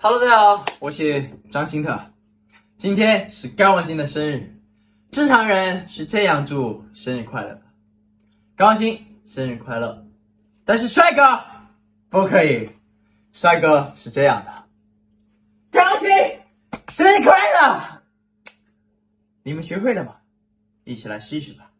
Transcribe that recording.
Hello， 大家好，我是张星特。今天是甘望星的生日，正常人是这样祝生日快乐的：甘望星生日快乐。但是帅哥不可以，帅哥是这样的：甘望星生日快乐。你们学会了吗？一起来试一试吧。